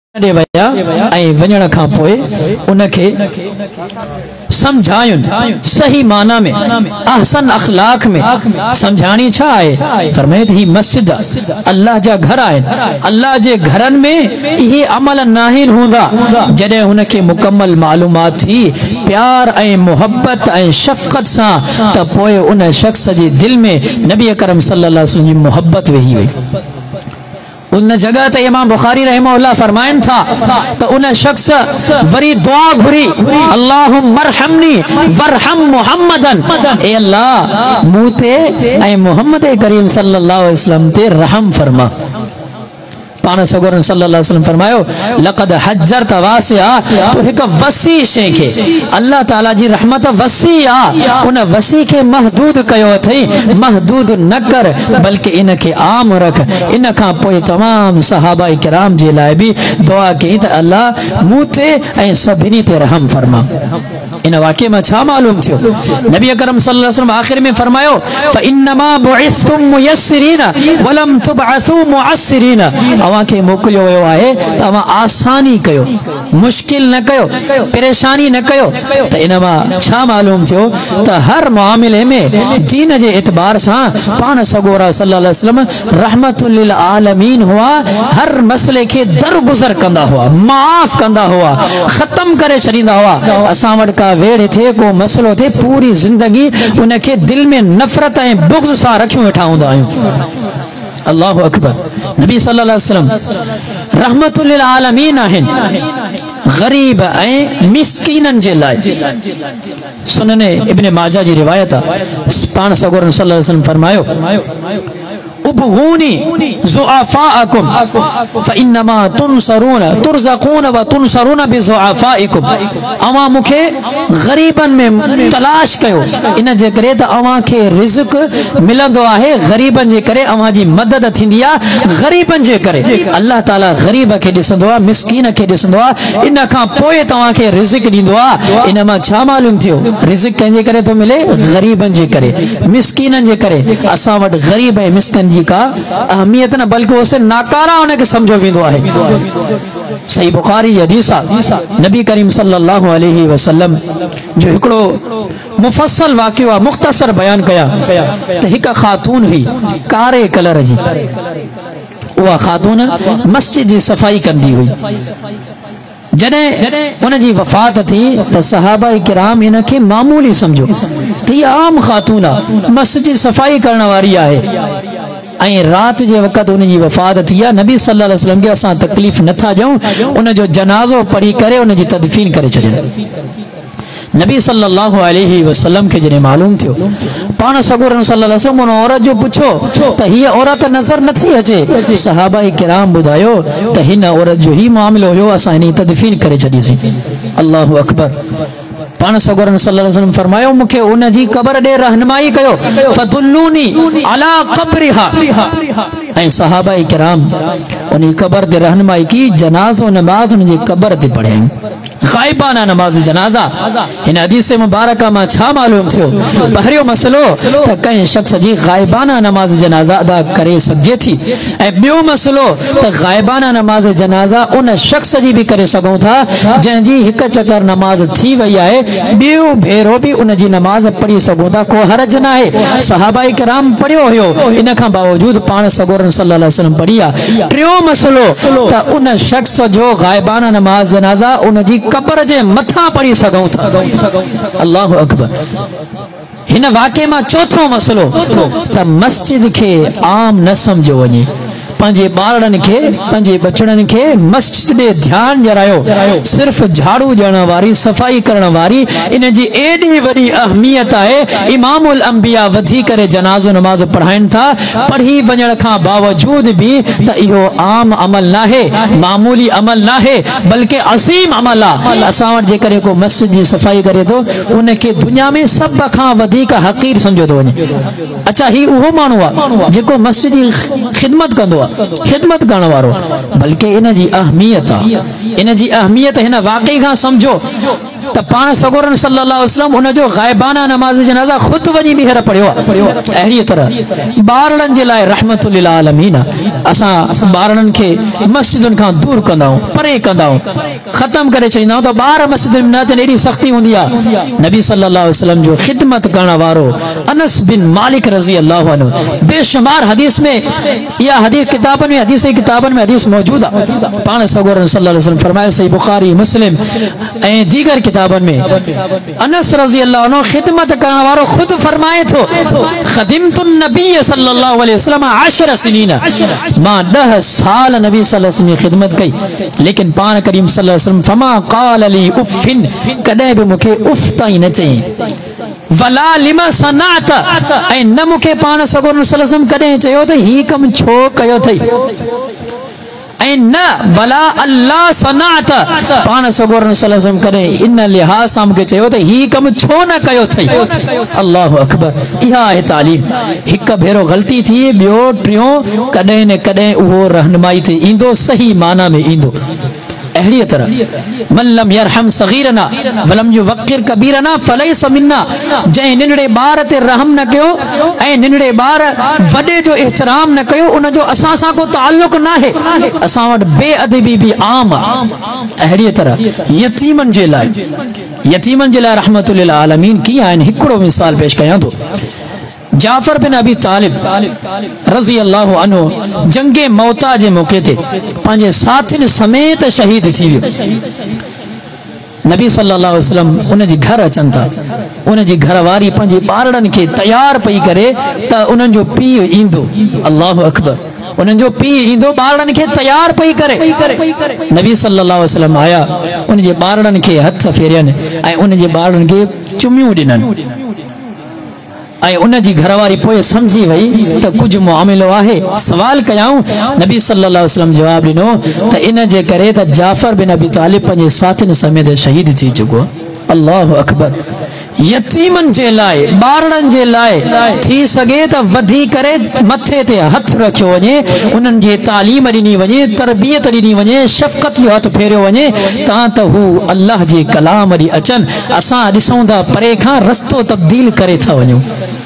दे वया ऐं वञण खां पोइ उनखे समझायुन सही माना में अहसन अखलाक में समझाणी छा है। फरमाए ही मस्जिद अल्लाह जा घर आहिनि, अल्लाह जे घरनि में इहे अमल नाहिन हुंदा। जॾहिं उनखे मुकम्मल मालूमात थी प्यार ऐं मोहब्बत ऐं शफ़क़त सां त पोइ उन शख्स जे दिल में नबी अकरम सल्लल्लाहु अलैहि वसल्लम जी मोहब्बत वेही वई। उन जगह ते इमाम बुखारी रहमहुल्लाह फरमाइन था तो उन शख्स वरी दुआ घुरी, अल्लाहुम्मा मरहमनी वरहम मुहम्मदन, ए अल्लाह मूते ऐं मोहम्मद करीम सल्लल्लाहु अलैहि वसल्लम ते रहम फरमा। पान सगोरन सल्लल्लाहु अलैहि वसल्लम फरमायो लक़द हज्जरत वासिया, तो एक वसी शे के अल्लाह ताला जी रहमत वसी आ, उन वसी के महदूद कयो थई, महदूद न कर बल्कि इनके आम रख। इन खां पोइ तमाम सहाबा किराम जे लाइ भी दुआ कई त अल्लाह मूते ऐं सभिनी ते रहम फरमा। इन वाक़े में छा मालूम थियो? नबी अकरम सल्लल्लाहु अलैहि वसल्लम आखिर में फरमायो फइन्नमा बुइस्तुम मुयस्सिरीन वलम तुबअसू मुअस्सिरीन, अवां के मोकलियो वियो आहे त अवां आसानी कयो, मुश्किल न कयो, परेशानी न कयो। त इनमा छा मालूम थियो त हर मामले में दीन जे एतबार सां पान सगोरा सल्लल्लाहु अलैहि वसल्लम रहमतुल लिल आलमीन हुआ। हर मसले के दरगुजर कंदा हुआ, माफ कंदा हुआ, खत्म करे छॾींदा हुआ। असां वटि का वेड़ थे को मसलो थे पूरी जिंदगी उनके दिल में नफरत ऐं बुग़्ज़ सां रखियो वेठा हूंदा आहियूं। अल्लाहु अकबर। नबी सल्लल्लाहु अलैहि वसल्लम रहमतुल लिल आलमीन आहिनि गरीब ऐं मिस्कीनन जे लाइ। सुनने इब्न माजा जी रिवायत आहे, पाण सगोरन सल्लल्लाहु अलैहि वसल्लम फरमायो उबगूनी ज़ुआफ़ाअकुम फ़इन्नमा तुनसरून तुरज़क़ून व तुनसरून बिज़ुआफ़ाइकुम, अवां मुखे गरीबन में तलाश कयो, इन जे करे त अवां के रिज़्क़ मिलंदो आहे, गरीबन जे करे अवां जी मदद थींदी आहे। गरीबन जे करे अल्लाह ताला गरीब के ॾिसंदो आहे, मिस्कीन के ॾिसंदो आहे, इन खां पोइ तव्हां खे रिज़्क़ ॾींदो आहे। इन मां छा मालूम थियो रिज़्क़ कंहिंजे करे थो मिले? गरीबन जे करे, मिस्कीनन जे करे। असां वटि गरीब ऐं मिस्कीन जी का अहमियत न बल्कि उसे नाकारा उनके समझो वेंदो आहे। सही बुखारी हदीस नबी करीम सल्लल्लाहु अलैहि वसल्लम जो हिकड़ो मुफस्सल वाक़ियो मुख्तसर बयान कया त हिक खातून हुई कारे कलर जी, उहा खातून मस्जिद जी सफ़ाई कंदी हुई। जॾहिं उन जी वफ़ात थी त सहाबा किराम इन खे मामूली समझो त हीअ आम खातून आहे, मस्जिद जी सफ़ाई करण वारी आहे। ऐं रात जे वक़्त उन जी वफ़ात थी आहे। नबी सल्लल्लाहु अलैहि वसल्लम खे असां तकलीफ़ नथा ॾियूं, उन जो जनाज़ो पढ़ी करे उन जी तदफीन करे छॾियो। नबी सल्लल्लाहु अलैहि वसल्लम के जॾहिं मालूम थियो, पाण सगोरन सल्लल्लाहु अलैहि वसल्लम उन औरत जो पुछो त हीअ औरत नज़र नथी अचे। सहाबा किराम ॿुधायो त हिन औरत जो ही मामिलो हुयो, असां हिन जी तदफीन करे छॾीसीं। अल्लाहु अकबर। पाण सगोरन सल्लल्लाहु अलैहि वसल्लम फरमायो मूंखे उन जी कब्र ॾे रहनुमाई कयो, फदुल्लूनी अला क़ब्रिहा, ऐं सहाबा किराम उन कब्र ते रहनुमाई की, जनाज़ो नमाज उन जी कब्र ते पढ़ियईं, गाइबाना नमाज जनाजा। इन हदीस मुबारक में छा मालूम थियो? पहिरियों मसलो त कंहिं शख्स जी गाइबाना नमाज जनाजा अदा करे सघे थी, ऐं ॿियो मसलो त गाइबाना नमाज जनाजा उन शख्स जी भी करे सघूं था जंहिंजी हिक चकर नमाज थी वई आहे, ॿियो भेरो भी उन जी नमाज पढ़ी सघूं था, को हरज न आहे। सहाबा किराम पढ़ियो हुयो, इन खां बावजूद पाण सगोरन सल्लल्लाहु अलैहि वसल्लम पढ़ी आहे। टियों मसलो त उन शख्स जो गाइबाना नमाज जनाजा उन जी कब्र जे मथा पढ़ी सघूं था। अल्लाहु अकबर। हिन वाक़े में चौथो मसलो त मस्जिद के आम न समझो वञे, पंहिंजे ॿारनि खे पंहिंजे बचड़नि खे मस्जिद ॾे ध्यान ॼरायो। सिर्फ़ झाड़ू ॾियण वारी, सफ़ाई करण वारी, इन जी एॾी वॾी अहमियत आहे। इमामुल अंबिया वधी करे जनाज़ो नमाज़ पढ़ाइनि था, पढ़ी वञण खां बावजूद भी त इहो आम अमल नाहे, मामूली अमल नाहे, बल्कि असीम अमल आहे। असां वटि जेकॾहिं को मस्जिद जी सफ़ाई करे थो, उनखे दुनिया में सभ खां वधीक हक़ीर समझो थो वञे। अच्छा, ही उहो माण्हू आहे जेको मस्जिद जी ख़िदमत कंदो आहे, खिदमत करण वारो, बल्कि इन जी अहमियत हिन वाक़ई खां समझो त पाण सगोरन सल्लल्लाहु अलैहि वसल्लम उन जो गायबाना नमाज जनाजा खुद वञी ॿीहर पढ़ियो आहे। अहिड़ी तरह ॿारनि जे लाइ रहमतुल लिल आलमीन असां ॿारनि खे मस्जिदुनि खां दूर कंदा आहियूं, परे कंदा आहियूं, ख़त्म करे छॾींदा आहियूं त ॿार मस्जिद में न अचनि। एॾी सख़्ती हूंदी आहे। नबी सल्लल्लाहु अलैहि वसल्लम जो खिदमत करण वारो अनस बिन मालिक रज़ी अल्लाहु अन्हु, बेशुमार हदीस में या हदीस किताबनि में हदीस मौजूद आहे। पाण सगोरन सल्लल्लाहु अलैहि वसल्लम फरमाए, सही बुखारी मुस्लिम ऐं दीगर किताबनि में अनस रज़ी अल्लाहु अन्हु खिदमत करण वारो खुद फरमाए थो, खदिमतु नबी सल्लल्लाहु अलैहि वसल्लम 10 सनीन, मां 10 साल नबी सल्लल्लाहु अलैहि वसल्लम की खिदमत कई, लेकिन पाण करीम सल्लल्लाहु अलैहि वसल्लम फमा क़ाल ली उफ़िन, कॾहिं बि मूंखे उफ़ ताईं न चई, वला लिमा सनात, ऐं न मूंखे पाण सगोरन सल्लल्लाहु अलैहि वसल्लम कॾहिं चयो त ही कम छो कयो थई, ऐं न वला अल्लाह सनात, पाण सगोरन सल्लल्लाहु अलैहि वसल्लम कॾहिं इन लिहाज़ सां मूंखे चयो त ही कम छो न कयो थई। अल्लाहु अकबर। इहा आहे तालीम। हिकु भेरो ग़लती थी, ॿियो टियों कॾहिं न कॾहिं उहो रहनुमाई ते ईंदो, सही माना में ईंदो। अहिड़ी तरह मल्लम यरहम सगीरना वलम युवक्किर कबीरना फलैस मिन्ना, जंहिं निंढड़े ॿार ते रहम न कयो ऐं निंढड़े ॿार वॾे जो एहतराम न कयो, उन जो असां सां को ताल्लुक न आहे, असां वटि बेअदबी बि आम आहे। अहिड़ी तरह यतीमनि जे लाइ रहमतुल लिल आलमीन कीअं आहिनि, हिकिड़ो मिसाल पेश कयां थो। जाफर बिन अबी तालिब रज़ी अल्लाहु अन्हु जंगे मौता जे मौके ते पंहिंजे साथियुनि समेत शहीद थी वियो। नबी सल्लल्लाहु अलैहि वसल्लम उन जी घर अचनि था, उन जी घरवारी पंहिंजे ॿारनि खे तयार पई करे त उन्हनि जो पीउ ईंदो। अल्लाहु अकबर। उन्हनि जो पीउ ईंदो, ॿारनि खे तयार पई करे। नबी सल्लल्लाहु अलैहि वसल्लम आया, उन जे ॿारनि खे हथ फेरियनि ऐं उन जे ॿारनि खे चुमियूं ॾिननि, ऐं उन जी घरवारी पोइ समझी वई त कुझु मामिलो आहे, सवाल कयाऊं। नबी सल्लल्लाहु अलैहि वसल्लम जवाब ॾिनो त इन जे करे त जाफर बिन अबी तालिब पंहिंजे साथियुनि समेत शहीद थी चुको। अल्लाहु अकबर। यतीमनि जे लाइ, ॿारनि जे लाइ थी सघे त वधी करे मथे ते हथ रखियो वञे, उन्हनि खे तालीम ॾिनी वञे, तरबियत ॾिनी वञे, शफ़क़त जो हथ फेरियो वञे, तां त हू अल्लाह जे कलाम ॾे अचनि। असां ॾिसूं था परे खां रस्तो तब्दील करे था वञूं।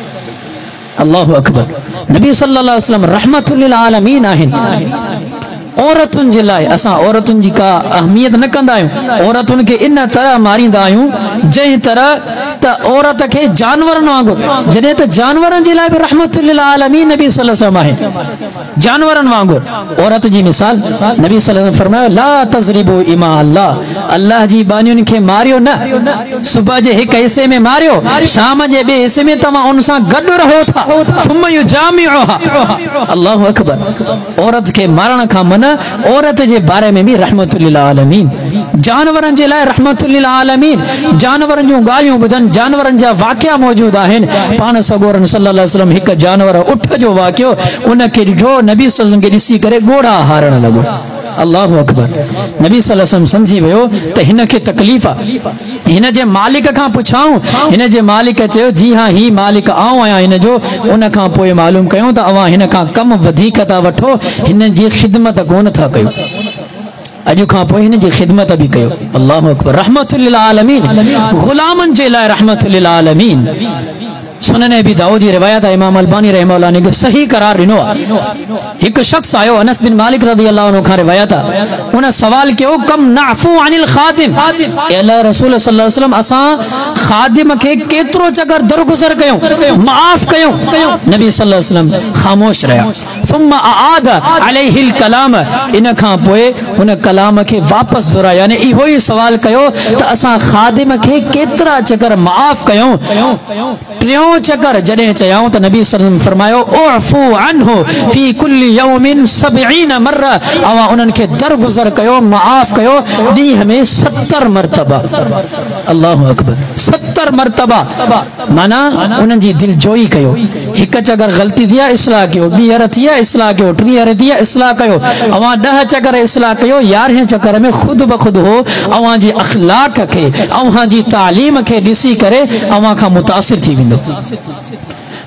अल्लाहु अकबर। नबी सल्लल्लाहु अलैहि वसल्लम रहमतुल लिल आलमीन आहिनि। औरतुनि जे लाइ असां औरतुनि जी का अहमियत न कंदा आहियूं। औरतुनि खे इन तरह मारींदा आहियूं जंहिं तरह त औरत खे जानवरनि वांगुरु, जॾहिं त जानवरनि जे लाइ बि रहमतुल लिल आलमीन नबी सल्लल्लाहु अलैहि वसल्लम आहे। जानवरनि वांगुरु औरत जी मिसाल नबी सल्लल्लाहु अलैहि वसल्लम फरमायो, ला तज़रिबू इमा अल्लाह, अल्लाह जी बानियुनि खे मारियो न। सुबह जे हिकु हिसे में मारियो, शाम जे ॿिए हिसे में तव्हां उन सां गॾु रहो था। थुम युजामिउहा। अल्लाहु अकबर। औरत खे मारण खां मन, औरत जे बारे में भी रहमतुल लिल आलमीन। जानवरनि जे लाइ रहमतुल लिल आलमीन। जानवरनि जूं ॻाल्हियूं ॿुधनि, जानवरनि जा वाक़िया मौजूद आहिनि। पाण सगोरन सल्लल्लाहु अलैहि वसल्लम हिकु जानवर उठ जो वाक़ियो उनखे ॾिठो, नबी सल्लल्लाहु अलैहि वसल्लम खे ॾिसी करे ॻोड़ा हारण लॻो। अल्लाहु अकबर। नबी सल्लल्लाहु अलैहि वसल्लम समझी वियो त हिन खे तकलीफ़ आहे, हिन जे मालिक खां पुछाऊं। हिन जे मालिक चयो, जी हाँ, ही मालिक आऊं आहियां हिन जो। उन खां पोइ मालूम कयूं त अवां हिन खां कम वधीक था वठो, हिन जी खिदमत कोन था कयो। अॼु खां पोइ हिन जी खिदमत बि कयो। अल्लाहु अकबर। रहमतुल लिल आलमीन। गुलामनि जे लाइ रहमतुल लिल आलमीन। सुनन अबी दाऊद जी रिवायत है, इमाम अलबानी रहमहुल्लाह ने सही करार ॾिनो आहे। एक शख्स आयो, अनस बिन मालिक रज़ी अल्लाह अन्हु खां रिवायत आहे, उन सवाल कयो, कम नाफू अनिल खादिम, अल्लाह रसूल सल्लल्लाहु अलैहि वसल्लम असां खादिम खे केतिरो चकर दरगुज़र कयूं, माफ़ कयूं। नबी सल्लल्लाहु अलैहि वसल्लम खामोश रहिया। सुम्मा आद अलैहिल कलाम, इन खां पोइ हुन कलाम खे वापसि दोहरायो, यानी इहो ई सवाल कयो त असां खादिम खे केतिरा चकर माफ़ कयूं। टियों चकर जॾहिं चयाऊं त नबी सल्लल्लाहु अलैहि वसल्लम फरमायो, उअफू अन्हु फी कुल्ली यौमिन 70 मर्रा, अवां उन्हनि खे दरगुज़र कयो, माफ़ कयो ॾींहं में 70 मरतबा। अल्लाहु अकबर। 70 मरतबा माना उन्हनि जी दिल जोई कयो। हिकु चकर ग़लती थी आहे, इस्लाह कयो, ॿीहर थी आहे, इस्लाह कयो, टीहर थी आहे, इस्लाह कयो। अवां 10 चकर इस्लाह कयो, 11हें चकर में ख़ुदि ब ख़ुदि हो अवां जी अखलाक खे, अवां जी तालीम खे ॾिसी करे अवां खां मुतासिर थी वेंदो।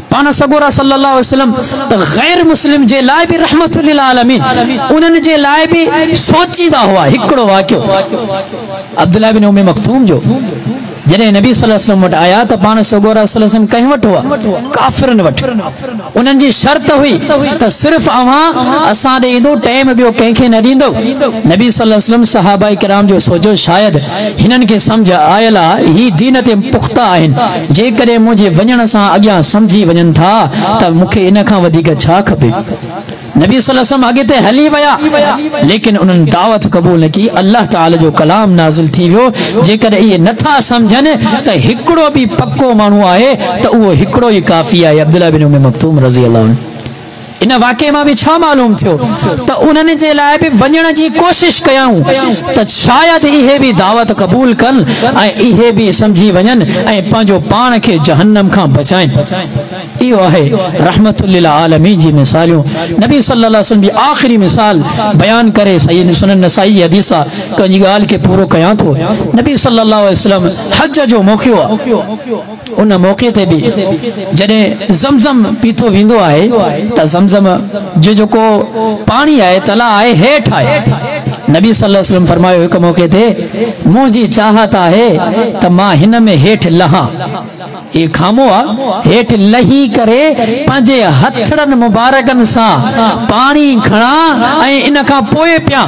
पान सगोरा सल्लल्लाहु अलैहि वसल्लम तो गैर मुस्लिम जे लाइ भी रहमतुल लिल आलमीन उन्हनि जे लाइ भी सोचींदा हुआ। हिकिड़ो वाक़ियो अब्दुल्लाह बिन उम्मे मक्तूम जो जॾहिं नबी सल्लल्लाहु अलैहि वसल्लम वटि आया त पान सगोरा सल्लल्लाहु अलैहि वसल्लम कंहिं वटि हुआ? काफ़िरनि वटि। उन्हनि जी शर्त हुई त सिर्फ़ अव्हां असां ॾे ईंदो, टाइम ॿियो कंहिंखे न ॾींदो। नबी सल्लल्लाहु अलैहि वसल्लम सहाबा किराम जो सोचो शायदि हिननि खे सम्झ आयल आहे, ही दीन ते पुख्ता आहिनि, जेकॾहिं मुंहिंजे वञण सां अॻियां सम्झी वञनि था त मूंखे इन खां वधीक छा खपे। नबी सल्लल्लाहु अलैहि वसल्लम अॻिते हली विया, लेकिन उन्हनि दावत क़बूल न की। अल्लाह ताला जो कलाम नाज़िल थी वियो, जेकॾहिं इहे नथा सम्झनि त हिकिड़ो बि पक्को माण्हू आहे त उहो हिकिड़ो ई काफ़ी आहे, अब्दुल्लाह बिन उम्मे मक्तूम रज़ी अल्लाह अन्हु। इन वाक़े मां भी छा मालूम थियो त उन्हनि जे लाइ भी वञण जी कोशिश कयूं त शायदि इहे भी दावत क़बूल कनि ऐं इहे भी समझी वञनि ऐं पंहिंजो पाण खे जहन्नम खां बचाइनि। इहो आहे रहमतुल लिल आलमीन जी मिसालियूं। नबी सल्लल्लाहु अलैहि वसल्लम जी आख़िरी मिसाल बयान करे सही सुनन नसाई हदीस आहे, कंहिंजी ॻाल्हि खे पूरो कयां थो। नबी सल्लल्लाहु अलैहि वसल्लम हज जो मौक़ो आहे, उन मौक़े ते भी जॾहिं ज़मज़म पीतो वेंदो आहे त ज़मज़म जो जेको पानी आहे, तला आहे, हेठि आहे। नबी सल्लल्लाहु अलैहि वसल्लम फरमायो हिकु मौक़े ते, मुंहिंजी चाहत आहे त मां हिन में हेठि लहां। ये खामो आहे, हेठि लही करे पंहिंजे हथड़नि मुबारकनि सां पानी खणा ऐं इन खां पोइ पिया।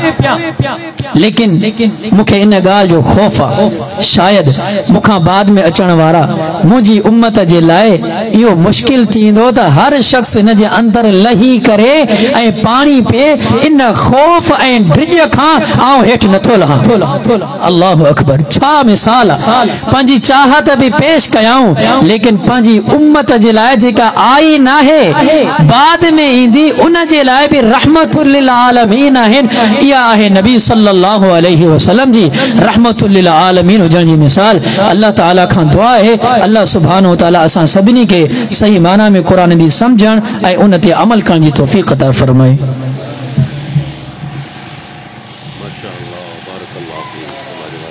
लेकिन मूंखे इन ॻाल्हि जो ख़ौफ़ आहे, शायदि मूंखां बाद में अचण वारा मुंहिंजी उम्मत जे लाइ इहो मुश्किल थींदो त हर शख़्स इन जे अंदरि लही करे ऐं पानी पे। इन ख़ौफ़ ऐं ड्रिज खां आउं हेठि नथो लहां। अल्लाहु अकबर, छा मिसाल आहे। पंहिंजी चाहत भी पेश कयाऊं, लेकिन पंहिंजी उम्मत जे लाइ जेका आई नाहे, बाद में ईंदी, उन जे लाइ भी रहमतुल लिल आलमीन आहिनि। इहा आहे नबी सल्लल्लाहु अलैहि वसल्लम जी रहमतुल लिल आलमीन हुजण जी मिसाल। अल्लाह ताला खां दुआ आहे, अल्लाह सुब्हानहु व तआला असां सभिनी खे सही माना में क़ुरान जी समझण ऐं उन ते अमल करण जी तौफ़ीक़ अता फरमाए। माशाअल्लाह, बारकल्लाहु फीक।